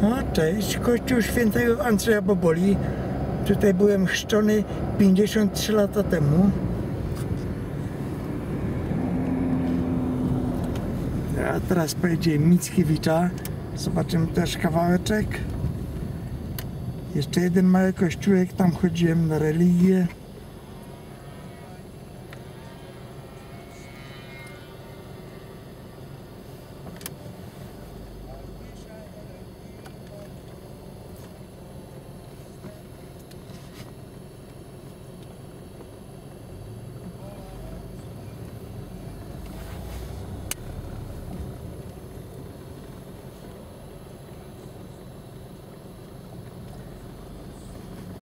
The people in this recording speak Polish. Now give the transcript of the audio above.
O, cześć, kościół świętego Andrzeja Boboli. Tutaj byłem chrzczony 53 lata temu. A teraz pojedzie Mickiewicza. Zobaczymy też kawałeczek. Jeszcze jeden mały kościółek, tam chodziłem na religię.